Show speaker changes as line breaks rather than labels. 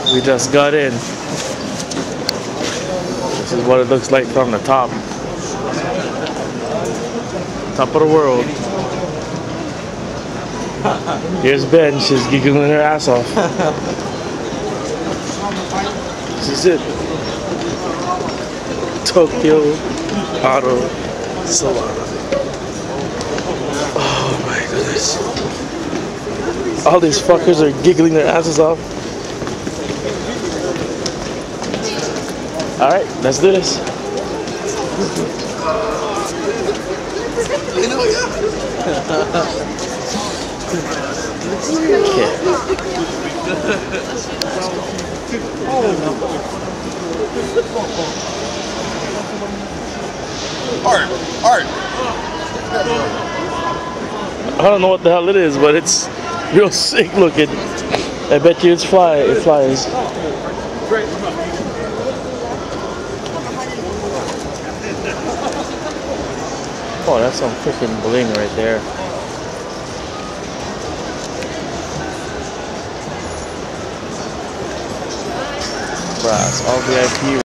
We just got in. This is what it looks like from the top. Top of the world. Here's Ben. She's giggling her ass off. This is it. Tokyo Auto Salon. Oh my goodness. All these fuckers are giggling their asses off. Alright, let's do this. Okay.
Art.
I don't know what the hell it is, but it's real sick looking. I bet you it flies. Oh, that's some freaking bling right there. Brass, all VIP.